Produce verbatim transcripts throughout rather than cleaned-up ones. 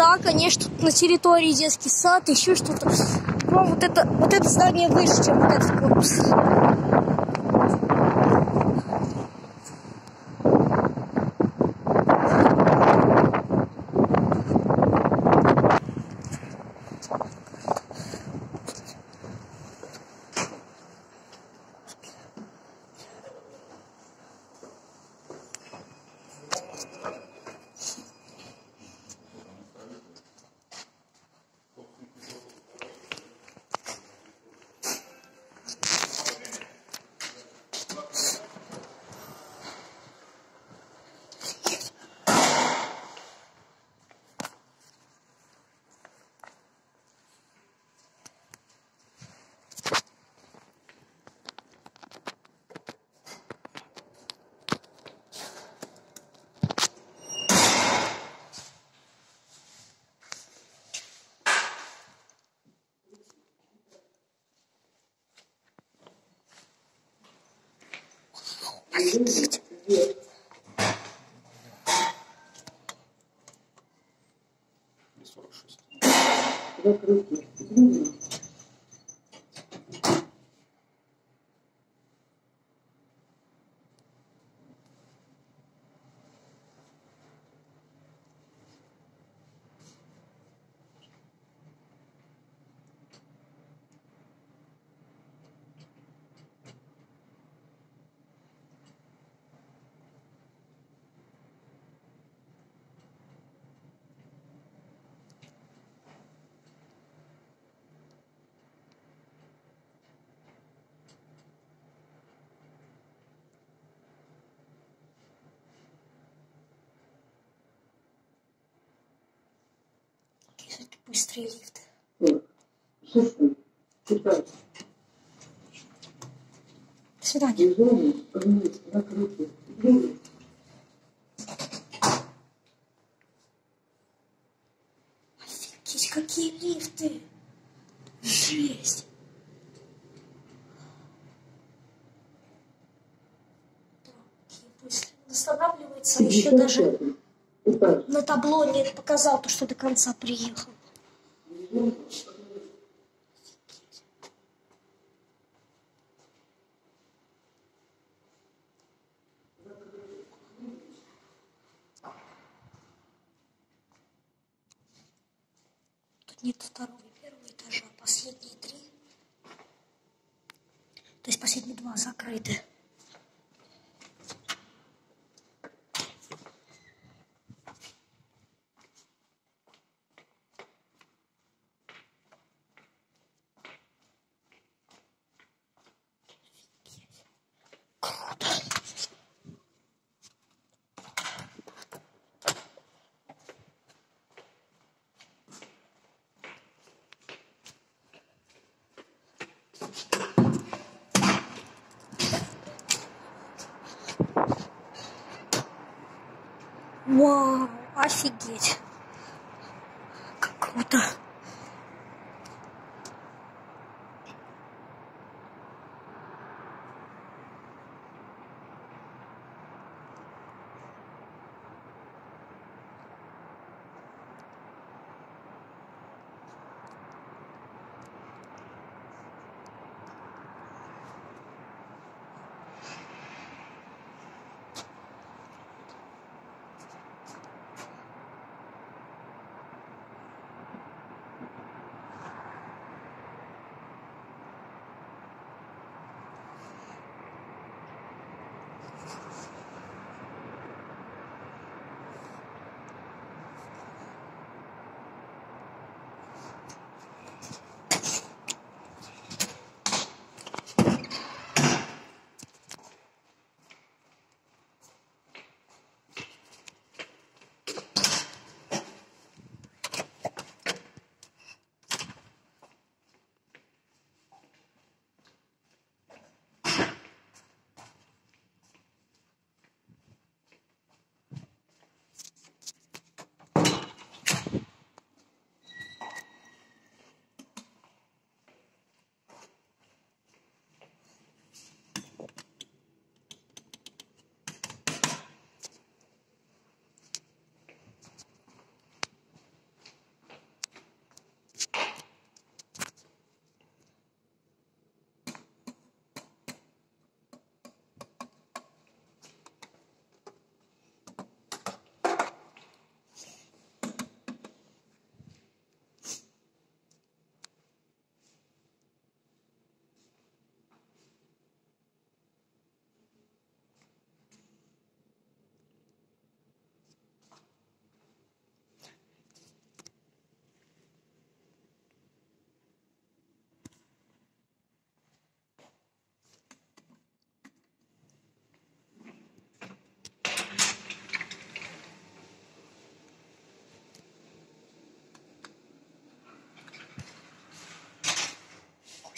Да, конечно, тут на территории детский сад, еще что-то. Но вот это, вот это здание выше, чем вот этот корпус. Быстрые лифты. До свидания. Офигеть, какие лифты! Жесть! Такие быстрые. Останавливается, еще даже на табло не показал то, что до конца приехал. Тут нет второго и первого этажа, последние три. То есть последние два закрыты. Круто. Вау, офигеть. Как круто.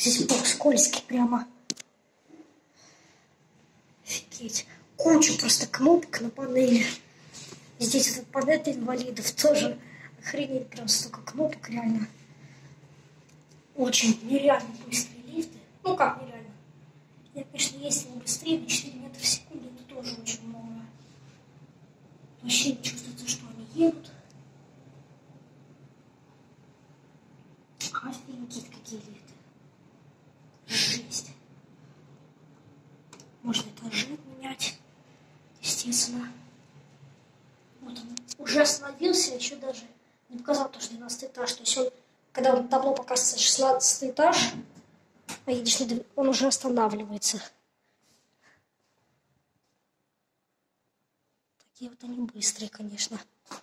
Здесь бок скользкий прямо. Офигеть. Куча просто кнопок на панели. Здесь вот панель инвалидов тоже. Охренеть, прям столько кнопок, реально. Очень нереально быстрые лифты. Ну как нереально? Я, конечно, ездила быстрее, на четыре метра в секунду, это тоже очень много. Вообще не чувствуется, что они едут. Офигеть, какие лифты. Жесть. Можно этажи отменять, естественно. Вот он уже остановился, еще даже не показал то, что двенадцатый этаж. То есть он, когда он табло показывается шестнадцатый этаж, а едешь, он уже останавливается. Такие вот они быстрые, конечно.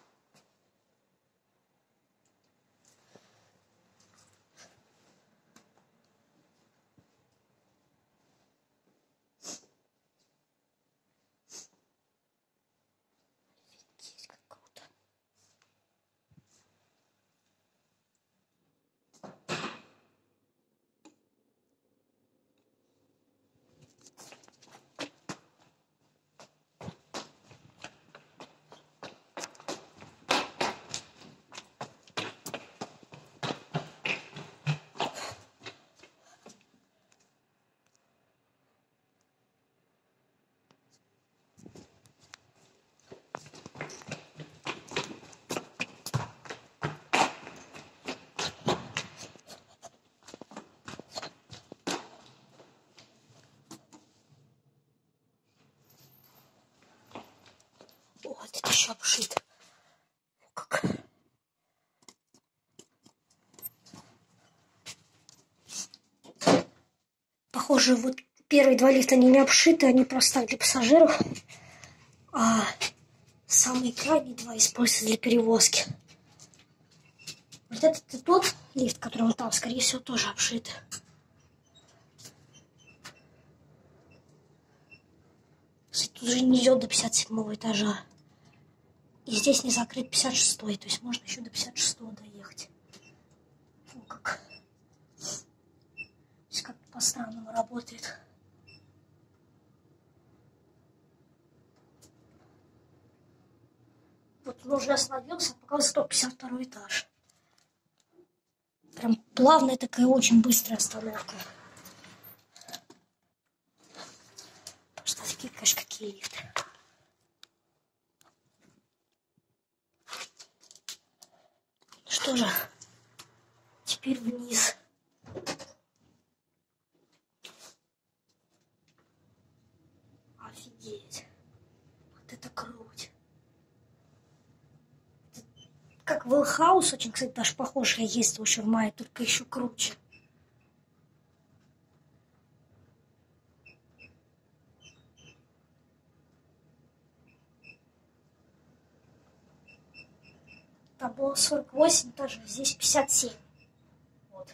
Вот это еще обшито. Как. Похоже, вот первые два лифта они не обшиты, они просто для пассажиров. А самые крайние два используются для перевозки. Вот этот и тот лифт, который он там, скорее всего, тоже обшит. Кстати, тут же не идет до пятьдесят седьмого этажа. И здесь не закрыт пятьдесят шестой, то есть можно еще до пятьдесят шестого доехать. Ну как. Здесь как-то по-странному работает. Вот он уже остановился, показывает сто пятьдесят второй этаж. Прям плавная такая, очень быстрая остановка. Просто такие, конечно, какие лифты. Что же, теперь вниз. Офигеть. Вот это круть. Это как Вэлхаус, очень, кстати, даже похож. Я ездила еще в мае, только еще круче. Там было сорок восемь этажей, здесь пятьдесят семь. Вот.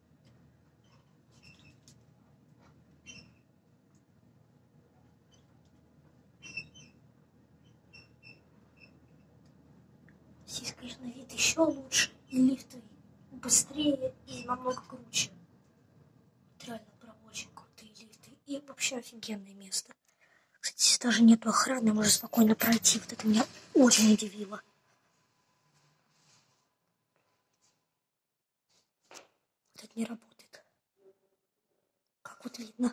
Здесь, конечно, вид еще лучше, и лифты быстрее и намного круче. Реально, прям очень крутые лифты. И вообще офигенное место. Кстати, здесь даже нету охраны, можно спокойно пройти. Вот это меня очень удивило. Вот это не работает. Как вот видно.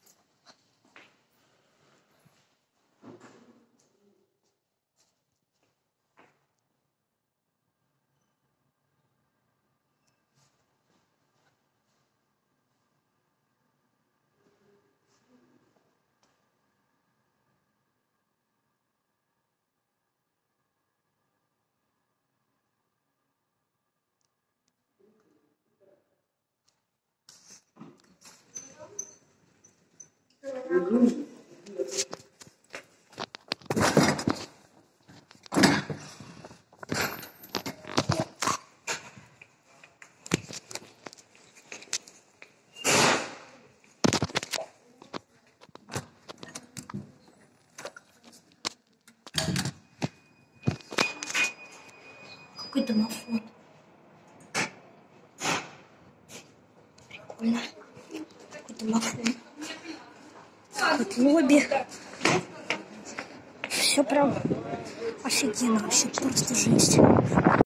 Какой домофон. Прикольно. вот лобби. Все прям офигенно, вообще просто жесть.